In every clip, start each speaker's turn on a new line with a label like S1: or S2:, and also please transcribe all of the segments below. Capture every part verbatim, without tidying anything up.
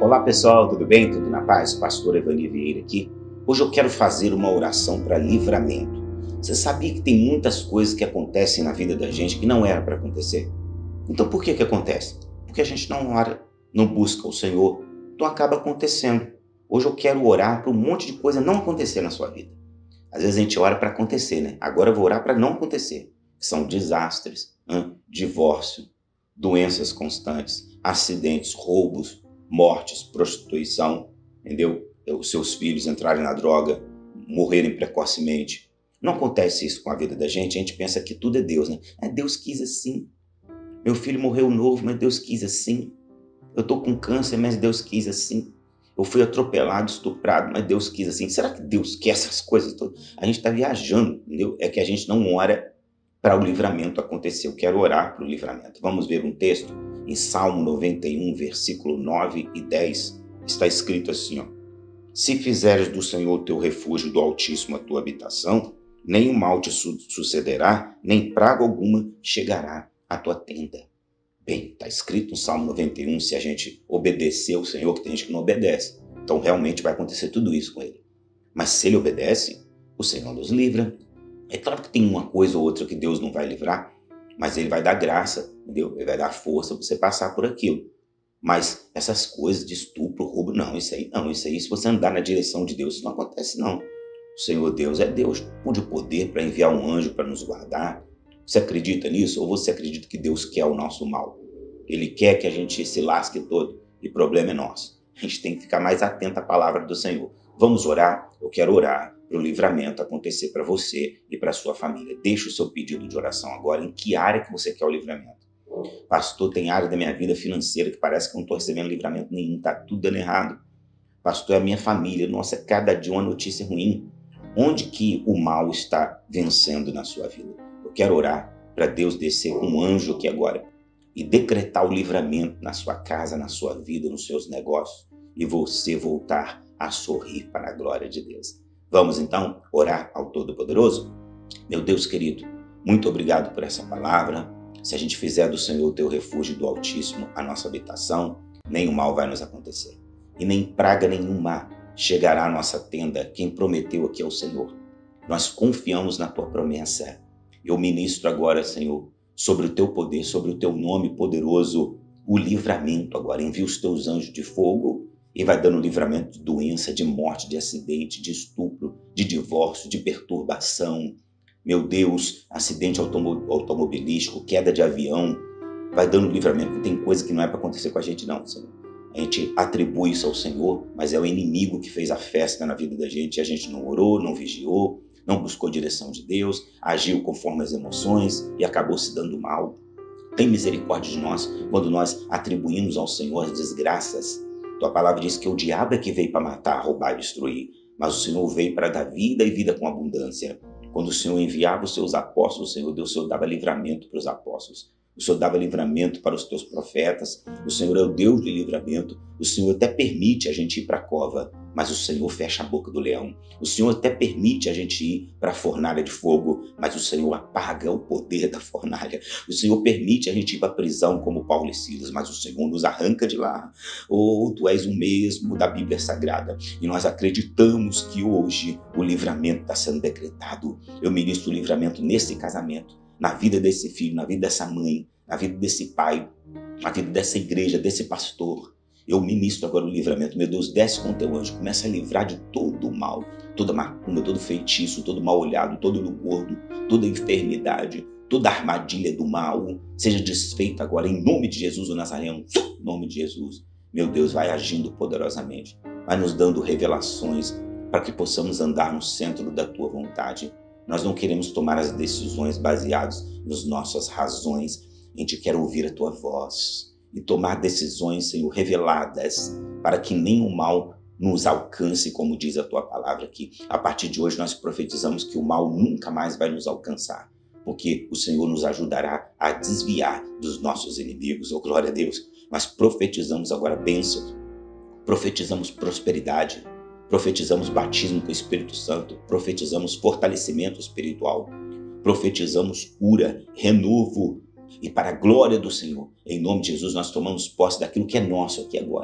S1: Olá pessoal, tudo bem? Tudo na paz? Pastor Evani Vieira aqui. Hoje eu quero fazer uma oração para livramento. Você sabia que tem muitas coisas que acontecem na vida da gente que não era para acontecer? Então por que que acontece? Porque a gente não ora, não busca o Senhor, então acaba acontecendo. Hoje eu quero orar para um monte de coisa não acontecer na sua vida. Às vezes a gente ora para acontecer, né? Agora eu vou orar para não acontecer. São desastres, hein? Divórcio, doenças constantes, acidentes, roubos, mortes, prostituição, entendeu? Os seus filhos entrarem na droga, morrerem precocemente. Não acontece isso com a vida da gente, a gente pensa que tudo é Deus, né? É, Deus quis assim. Meu filho morreu novo, mas Deus quis assim. Eu tô com câncer, mas Deus quis assim. Eu fui atropelado, estuprado, mas Deus quis assim. Será que Deus quer essas coisas todas? A gente está viajando, entendeu? É que a gente não ora para o livramento acontecer. Eu quero orar para o livramento. Vamos ver um texto em Salmo noventa e um, versículo nove e dez. Está escrito assim, ó. Se fizeres do Senhor teu refúgio, do Altíssimo a tua habitação, nem o mal te su- sucederá, nem praga alguma chegará à tua tenda. Bem, está escrito no Salmo noventa e um, se a gente obedecer ao Senhor, que tem gente que não obedece. Então realmente vai acontecer tudo isso com ele. Mas se ele obedece, o Senhor nos livra. É claro que tem uma coisa ou outra que Deus não vai livrar, mas ele vai dar graça, entendeu? Ele vai dar força para você passar por aquilo. Mas essas coisas de estupro, roubo, não, isso aí não, isso aí, se você andar na direção de Deus, isso não acontece não. O Senhor Deus é Deus de poder para enviar um anjo para nos guardar. Você acredita nisso ou você acredita que Deus quer o nosso mal? Ele quer que a gente se lasque todo e o problema é nosso. A gente tem que ficar mais atento à palavra do Senhor. Vamos orar? Eu quero orar para o livramento acontecer para você e para a sua família. Deixa o seu pedido de oração agora. Em que área que você quer o livramento? Pastor, tem área da minha vida financeira que parece que eu não estou recebendo livramento nenhum, está tudo dando errado. Pastor, é a minha família. Nossa, cada dia uma notícia ruim. Onde que o mal está vencendo na sua vida? Eu quero orar para Deus descer com um anjo aqui agora e decretar o livramento na sua casa, na sua vida, nos seus negócios e você voltar a sorrir para a glória de Deus. Vamos então orar ao Todo-Poderoso? Meu Deus querido, muito obrigado por essa palavra. Se a gente fizer do Senhor o teu refúgio do Altíssimo a nossa habitação, nenhum mal vai nos acontecer e nem praga nenhuma chegará à nossa tenda. Quem prometeu aqui é o Senhor. Nós confiamos na tua promessa. Eu ministro agora, Senhor, sobre o teu poder, sobre o teu nome poderoso, o livramento agora. Envia os teus anjos de fogo e vai dando livramento de doença, de morte, de acidente, de estupro, de divórcio, de perturbação. Meu Deus, acidente automo- automobilístico, queda de avião, vai dando livramento. Tem coisa que não é para acontecer com a gente não, Senhor. A gente atribui isso ao Senhor, mas é o inimigo que fez a festa na vida da gente e a gente não orou, não vigiou, não buscou a direção de Deus, agiu conforme as emoções e acabou se dando mal. Tem misericórdia de nós quando nós atribuímos ao Senhor as desgraças. Tua palavra diz que o diabo é que veio para matar, roubar e destruir, mas o Senhor veio para dar vida e vida com abundância. Quando o Senhor enviava os seus apóstolos, o Senhor Deus, o Senhor dava livramento para os apóstolos. O Senhor dava livramento para os teus profetas. O Senhor é o Deus de livramento. O Senhor até permite a gente ir para a cova, mas o Senhor fecha a boca do leão. O Senhor até permite a gente ir para a fornalha de fogo, mas o Senhor apaga o poder da fornalha. O Senhor permite a gente ir para a prisão como Paulo e Silas, mas o Senhor nos arranca de lá. Oh, tu és o mesmo da Bíblia Sagrada. E nós acreditamos que hoje o livramento está sendo decretado. Eu ministro o livramento nesse casamento, na vida desse filho, na vida dessa mãe, na vida desse pai, na vida dessa igreja, desse pastor. Eu ministro agora o livramento. Meu Deus, desce com o teu anjo, começa a livrar de todo o mal, toda macumba, todo feitiço, todo mal olhado, todo gordo, toda enfermidade, toda armadilha do mal, seja desfeita agora em nome de Jesus, o Nazareno, em nome de Jesus. Meu Deus, vai agindo poderosamente, vai nos dando revelações para que possamos andar no centro da tua vontade. Nós não queremos tomar as decisões baseadas nas nossas razões. A gente quer ouvir a tua voz e tomar decisões, Senhor, reveladas, para que nenhum mal nos alcance, como diz a tua palavra aqui. A partir de hoje nós profetizamos que o mal nunca mais vai nos alcançar, porque o Senhor nos ajudará a desviar dos nossos inimigos. Oh, glória a Deus! Nós profetizamos agora bênção, profetizamos prosperidade, profetizamos batismo com o Espírito Santo, profetizamos fortalecimento espiritual, profetizamos cura, renovo, e para a glória do Senhor, em nome de Jesus, nós tomamos posse daquilo que é nosso aqui agora.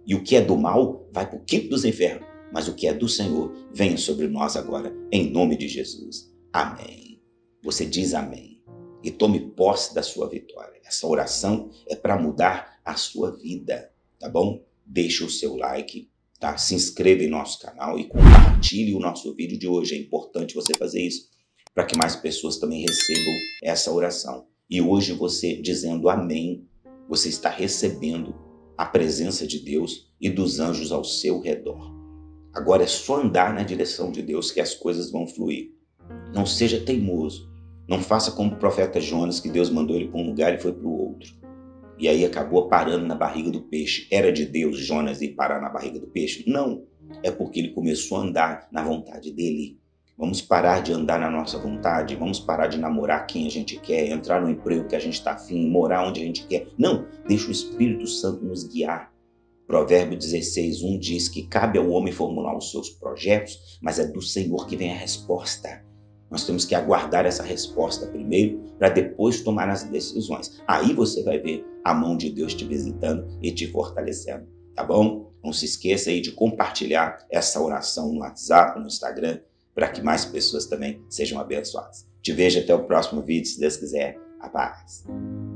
S1: E o que é do mal vai para o quinto dos infernos. Mas o que é do Senhor, venha sobre nós agora, em nome de Jesus. Amém. Você diz amém. E tome posse da sua vitória. Essa oração é para mudar a sua vida, tá bom? Deixe o seu like, tá? Se inscreva em nosso canal e compartilhe o nosso vídeo de hoje. É importante você fazer isso, para que mais pessoas também recebam essa oração. E hoje você dizendo amém, você está recebendo a presença de Deus e dos anjos ao seu redor. Agora é só andar na direção de Deus que as coisas vão fluir. Não seja teimoso. Não faça como o profeta Jonas, que Deus mandou ele para um lugar e foi para o outro. E aí acabou parando na barriga do peixe. Era de Deus Jonas ir parar na barriga do peixe? Não. É porque ele começou a andar na vontade dele. Vamos parar de andar na nossa vontade. Vamos parar de namorar quem a gente quer, entrar no emprego que a gente está afim, morar onde a gente quer. Não. Deixa o Espírito Santo nos guiar. Provérbio dezesseis, um diz que cabe ao homem formular os seus projetos, mas é do Senhor que vem a resposta. Nós temos que aguardar essa resposta primeiro, para depois tomar as decisões. Aí você vai ver a mão de Deus te visitando e te fortalecendo, tá bom? Não se esqueça aí de compartilhar essa oração no WhatsApp, no Instagram, para que mais pessoas também sejam abençoadas. Te vejo até o próximo vídeo, se Deus quiser. A paz.